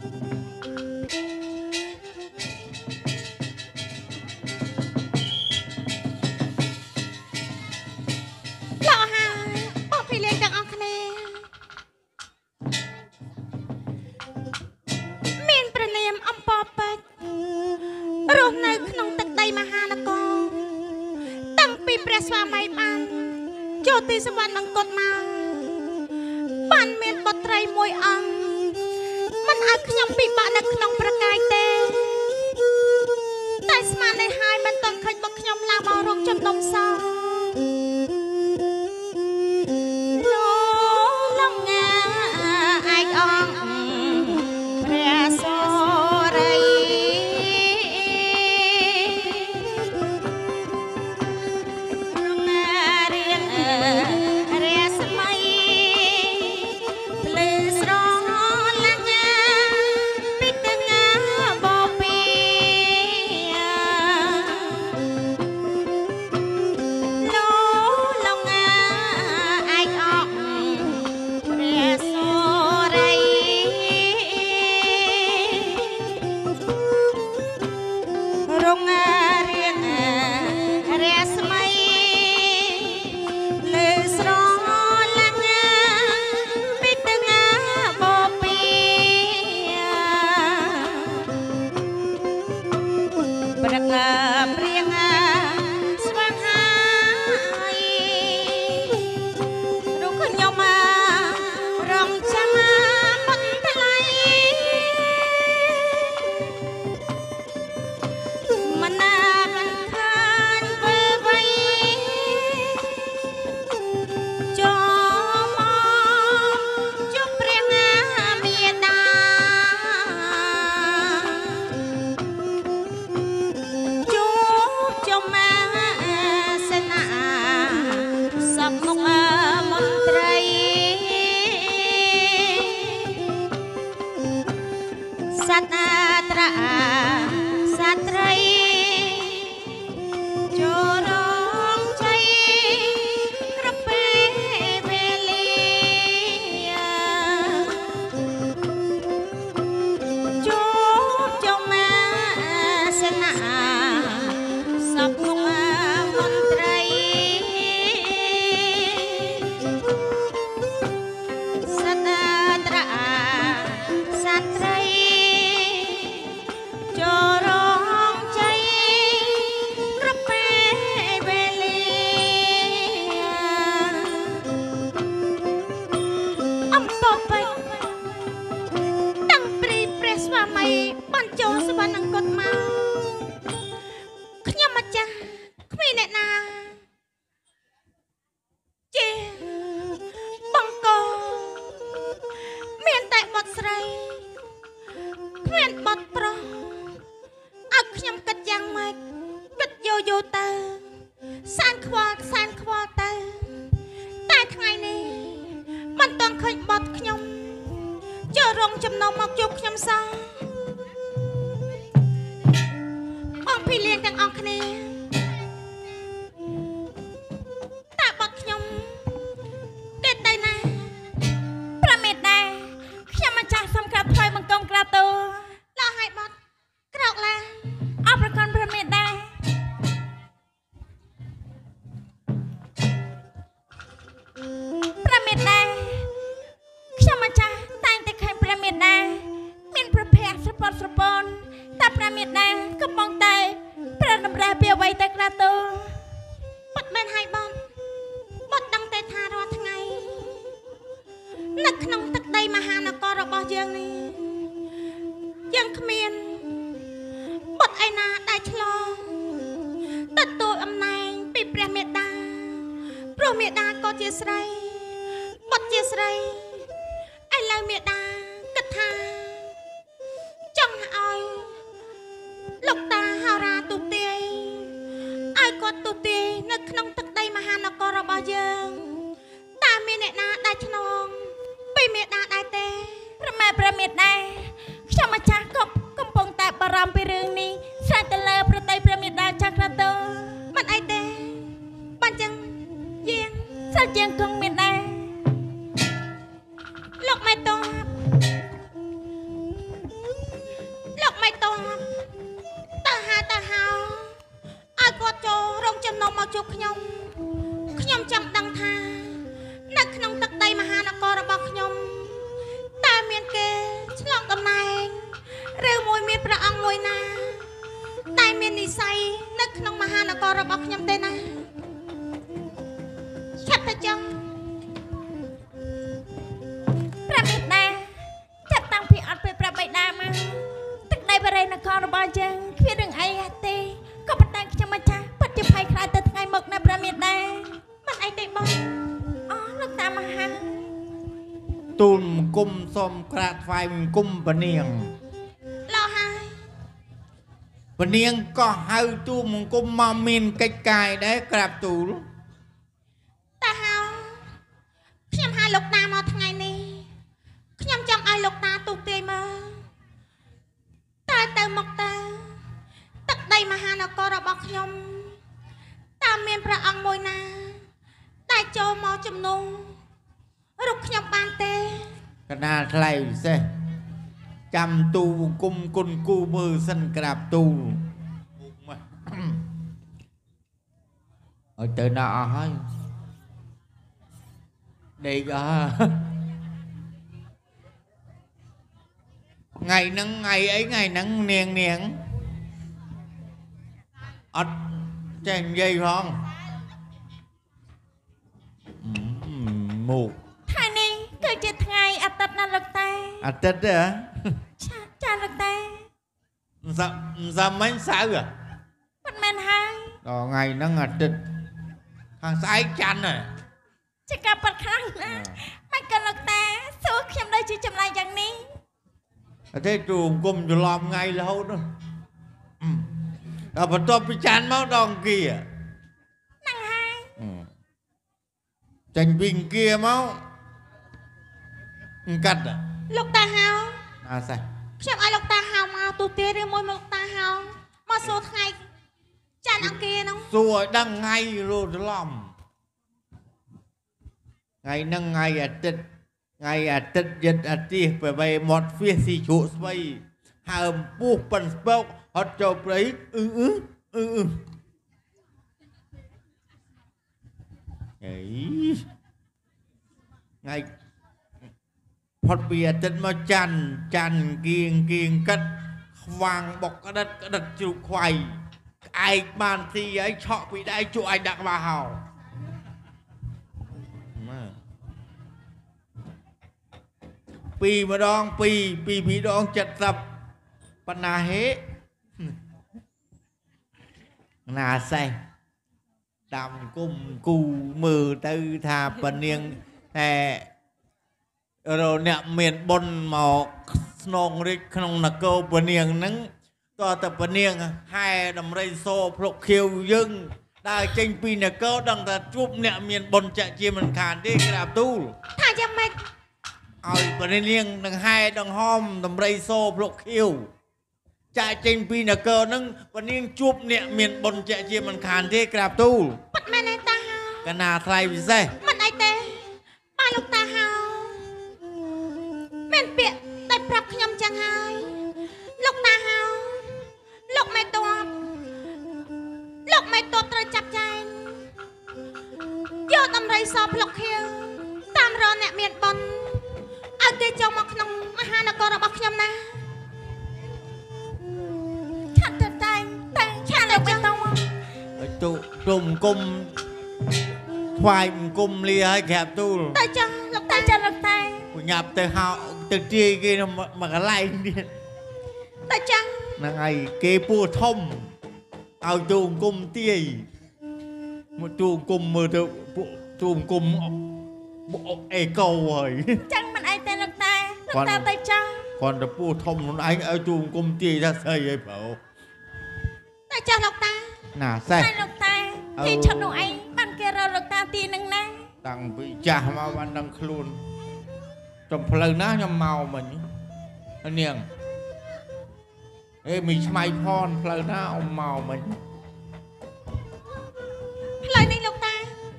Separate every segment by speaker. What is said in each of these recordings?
Speaker 1: ទីសវណ្ណអង្គត់មកបានមានបុត្រីមួយអង្គមិនឲ្យខ្ញុំពិបាកនៅក្នុងប្រកាយទេតែស្មាននេះហើយមិនតន់ឃើញមកខ្ញុំឡើងមករកចំដុំសោលងងាឯកអង្គព្រះសូរីមិនតតាហៅឲ្យគាត់ចូលរងចំណុំមកជួបខ្ញុំចង់ដឹងថានៅក្នុងទឹកដីមហានគររបស់ខ្ញុំតើមានគេឆ្លងតំណែងឬមួយមានព្រះអង្គមួយណាតែមាននិស័យនៅក្នុងមហានគររបស់ខ្ញុំទេណាឆាប់ទៅចង់ព្រះបិតាចាប់តាំងពីអត់ពេលព្រះបិតាមកទឹកដីបរិយនគររបស់យើងគ្មានរឿងអីទេក៏ប៉ុន្តែខ្ញុំម្ចាស់ពិតជាភ័យខ្លាចទៅថ្ងៃមុខណាព្រះមេតាមិនអីទេបងអូលោកតាមហា
Speaker 2: ទូលមង្គមសូមក្រាបថ្វាយមង្គមពនាង
Speaker 1: លោហើយ
Speaker 2: ពនាងក៏ហៅទូលមង្គមមកមានកិច្ចការដែរក្រាបទូល
Speaker 1: តាហៅខ្ញុំហៅលោកតាមកថ្ងៃនេះខ្ញុំចង់ឲ្យលោកតាទូទាយមើលតើទៅមកតើទឹកដីមហានគររបស់ខ្ញុំតើមានព្រះអង្គមួយណាតែចូលមកជំនុំរូបខ្ញុំបានទេ
Speaker 2: កណាថ្លៃពិសេសចាំទូលមង្គមគុណគូមើលសិនក្រាបទូលឲ្យទៅណាអស់ហើយដេកអស់ថ្ងៃហ្នឹងថ្ងៃអីថ្ងៃហ្នឹងនាងអត់ចេះនិយាយផងមក
Speaker 1: ថ្ងៃនេះគឺជាថ្ងៃអាទិត្យណាលោកតា
Speaker 2: អាទិត្យទេ
Speaker 1: ចាលោកតា
Speaker 2: សាមិញសៅរ៍
Speaker 1: មិនមែនហើយ
Speaker 2: ដល់ថ្ងៃហ្នឹងអាទិត្យខាងស្អែកច័ន្ទ
Speaker 1: ជាការប៉ាត់ខ្លាំងណាស់មិនក៏លោកតាសួរខ្ញុំដូចជាចម្លែកយ៉ាងនេះ
Speaker 2: អត់ទេទូគុំច្រឡំថ្ងៃរហូតដល់បន្ទាប់ពីច័ន្ទមកដល់អង្គា
Speaker 1: ហ្នឹងហើយ
Speaker 2: ចាញ់ពីអង្គាមកកាត់
Speaker 1: លោកតាហៅ
Speaker 2: ណាសោះ
Speaker 1: ខ្ញុំឲ្យលោកតាហៅមកទូទាយឬមួយមកលោកតាហៅមកសួរថ្ងៃច័ន្ទអង្គាហ្នឹង
Speaker 2: សួរឲ្យដឹងថ្ងៃរត់ច្រឡំថ្ងៃហ្នឹងថ្ងៃអាទិត្យយិតអាទិត្យប្រវេមាត់ហ្វៀសស៊ីជ្រក់ស្វ័យហើមពោះប៉ិនស្ពកហត់ចូលព្រៃអីថ្ងៃផុតពីអាទិត្យមកច័ន្ទគៀងកាត់ខ្វាងបុកក្តិតជ្រូកខ្វៃក្អែកបានទីហើយឆក់ពីដៃជក់ឲ្យដាក់ក្បាលហោពីម្ដងពីរដង70បណ្ណាហេណាសេះតាមគុំគូមើលទៅថាពនាងតែរអ្នកមានបុណ្យមកស្នងរាជក្នុងនគរពនាងហ្នឹងតើតពនាងហែដំរីសភ្លុកខៀវយើងដើរចេញពីនគរដឹងថាជួបអ្នកមានបុណ្យចាក់ជាមិនខានទេក្រាបទូល
Speaker 1: ថាយ៉ាងម៉េច
Speaker 2: ឲ្យពនាងនឹងហែដង្ហមដំរីសភ្លុកខៀវចាក់ចេញពីនគរហ្នឹងពនាងជួបអ្នកមានបុណ្យចាក់ជាមិនខានទេក្រាបទូល
Speaker 1: ប៉ាត់មែនទេតាហៅ
Speaker 2: កណាថ្លៃពិសេស
Speaker 1: មិនអីទេប៉ាលោកតាហៅមែនពាក្យតែប្រាប់ខ្ញុំចឹងហើយលោកតាហៅលោកមិនតបត្រូវចាប់ចែងយកដំរីសភ្លុកខៀវតាមរកអ្នកមានបុណ្យឲ្យគេចូលមកក្នុងមហានគររបស់ខ្ញុំណាឆាត់ទៅតែឆាត់លោកមិនតប
Speaker 2: ទូមគុំថ្វាយមង្គមលាឲ្យក្រាបទូល
Speaker 1: ទៅចុះលោកតាចាលោកតា
Speaker 2: បញ្ញាប់ទៅហៅទៅទាយគេមកកន្លែងទៀត
Speaker 1: ទៅចឹង
Speaker 2: ហ្នឹងហើយគេពួរធំឲ្យទូមគុំទាយមកទូមគុំមើលទៅទូមគុំអេកោហើយ
Speaker 1: ចឹងមិនអីទេលោកតាទៅចុះ
Speaker 2: គាត់ទៅពួរធំខ្លួនឯងឲ្យទូមគុំទាយថាស្អីហើយប្រូ
Speaker 1: ទៅចុះលោកតា
Speaker 2: ណាសេះ
Speaker 1: លោកតាទីឈុតនោះឯងបានគេរកលោកតាទីនឹងណា
Speaker 2: តាំងពីចាស់មកបានដឹងខ្លួនចំផ្លូវណាខ្ញុំមកមិញនាងមីឆ្មៃផនផ្លូវណាអ៊ំមកមិញ
Speaker 1: ផ្លូវនេះលោកតា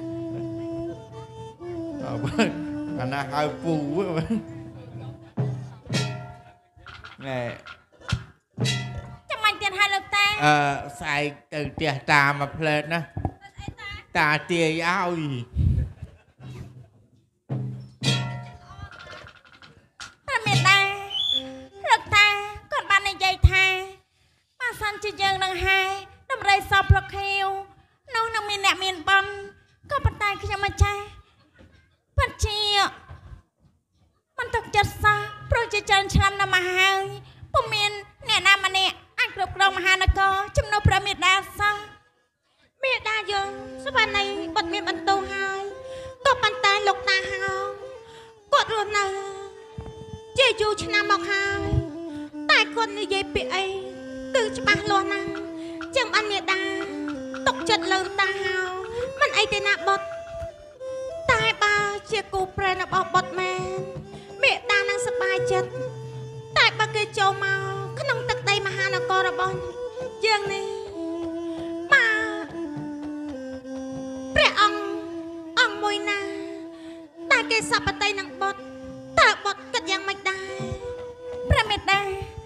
Speaker 2: អាណាហៅពូណែ
Speaker 1: ចាំមិនទៀតហើយលោកតា
Speaker 2: ស្អែកទៅផ្ទះតាមកផ្លែតណាតាទាយឲ្យ
Speaker 1: ព្រះមេតាលោកតាគាត់បាននិយាយថាបើសិនជាយើងនឹងហើយដំរីសពប្រខៀវនោះនឹងមានអ្នកមានបនក៏ប៉ុន្តែខ្ញុំម្ចាស់ពិតជាមិនទឹកចិត្តសោះព្រោះជាច្រើនឆ្នាំណាស់មកហើយពុំមានអ្នកណាម្នាក់អាចគ្រប់គ្រងមហានគរជំនួសព្រះមេតាសោះមេតាយើងស្វានៃបាត់មានបន្ទោសហើយក៏ប៉ុន្តែលោកតាហៅគាត់រស់នៅជាយូរឆ្នាំមកហើយតែគាត់និយាយពាក្យអីគឺច្បាស់លាស់ណាស់ចឹងអញ្ញាតាຕົកចិត្តលើតាហៅមិនអីទេណាបុតតែបើជាគូប្រែរបស់បុតមែនមេតានឹងសប្បាយចិត្តតែបើគេចូលមកក្នុងទឹកដីមហានគររបស់យើងនេះមកព្រះអង្គមួយណាតែគេសពតីនឹងបុតតើបុតគិតយ៉ាងម៉េចដែរព្រះមេតា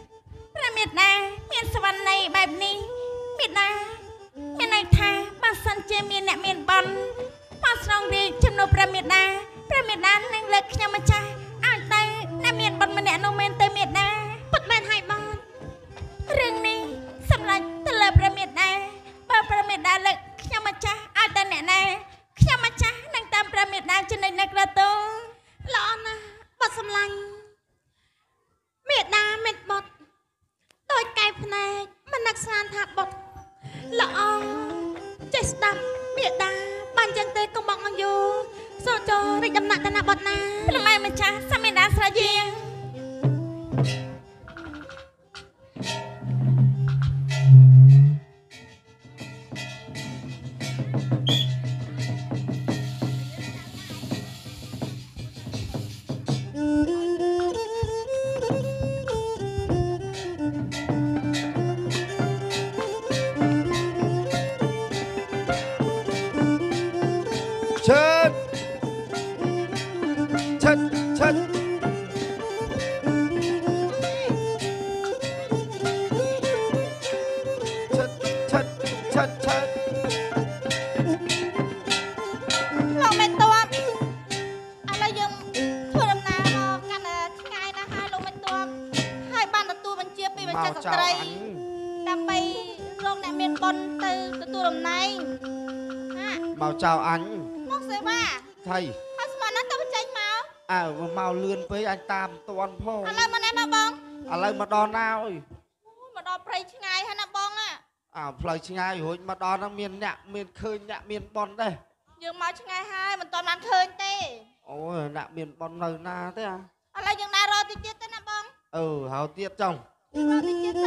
Speaker 1: មានសវណ្ណីបែបនេះមេតាមានន័យថាបើសិនជាមានអ្នកមានបនមកស្នងរាជជំនួសព្រះមេតានឹងលើកខ្ញុំម្ចាស់ឲ្យទៅអ្នកមានបនម្នាក់នោះមែនទៅមេតាពិតមែនហើយបងរឿងនេះសម្រាប់ទៅលើព្រះមេតាបើព្រះមេតាលើកខ្ញុំម្ចាស់ឲ្យទៅអ្នកណាខ្ញុំម្ចាស់នឹងតាមព្រះមេតាចំណេញនៅក្រតូល្អណាស់បាត់សម្លាញ់មេតាមានបុតដោយកែភ្នែកមិននឹកស្មានថាបុតល្អចេះស្ដាប់មេតាបានចឹងទេកុំបងយូសូចូលរីកដំណាក់ទៅណាបុតណាព្រះម៉ែម្ចាស់សាមេតាស្រយាង
Speaker 3: ចៅអញ
Speaker 1: មកសេវា
Speaker 3: ថៃ
Speaker 1: ហើយស្មានណាទៅចេញមក
Speaker 3: មកលឿនពេកអញតាមតន់ផង
Speaker 1: ឥឡូវមកណែមកបង
Speaker 3: ឥឡូវមកដល់ណាអើយ
Speaker 1: មកដល់ព្រៃឆ្ងាយហើយណាបងណា
Speaker 3: ផ្លូវឆ្ងាយរួចមកដល់ហ្នឹងមានអ្នកមានឃើញអ្នកមានបនដែរ
Speaker 1: យើងមកឆ្ងាយហើយមិនទាន់បានឃើញទេ
Speaker 3: អូយអ្នកមានបននៅណាទេ
Speaker 1: ឥឡូវយើងដើររកតិចទៀតទេណាបង
Speaker 3: ហៅទៀតចុង
Speaker 1: រកតិចទៀតទៅ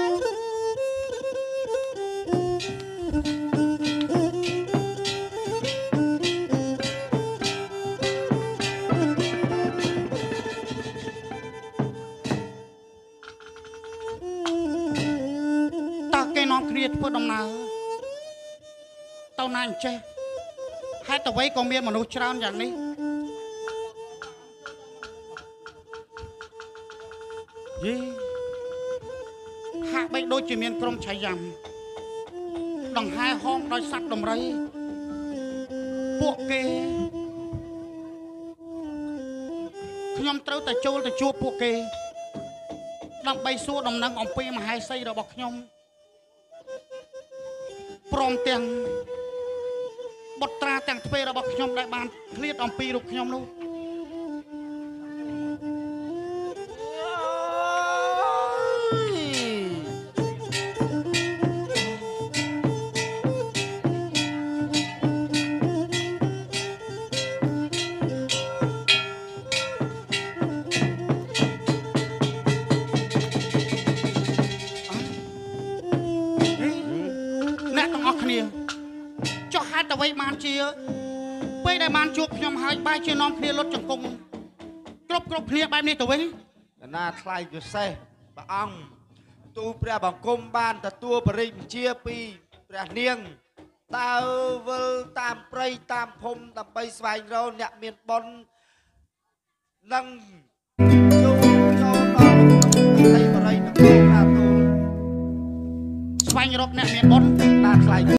Speaker 4: នាំគ្នាធ្វើដំណើរទៅណាអញ្ចេះហេតុអ្វីក៏មានមនុស្សច្រើនយ៉ាងនេះយីហាក់បីដូចជាមានក្រុមឆៃយ៉ាំដង្ហែហោមដោយសត្វដំរីពួកគេខ្ញុំត្រូវតែចូលទៅជួបពួកគេដើម្បីសួរដំណឹងអំពីមហេសីរបស់ខ្ញុំព្រមទាំងបុត្រាទាំងទ្វេរបស់ខ្ញុំដែលបានឃ្លាតអំពីរូបខ្ញុំនោះអ្វីបានជាពេលដែលបានជួបខ្ញុំហើយបែរជានាំគ្នាលុតចង្គង់គ្រប់គ្នាបែបនេះទៅវិញ
Speaker 3: ណាថ្លៃពិសេសព្រះអង្គទូលព្រះបង្គំបានទទួលបរិញ្ញាជាពីព្រះនាងដើរវិលតាមព្រៃតាមភូមិដើម្បីស្វែងរកអ្នកមានបុណ្យនិងចូលដល់ដីបរិយនគរណាទូល
Speaker 4: ស្វែងរកអ្នកមានបុណ្យ
Speaker 3: បានថ្លៃ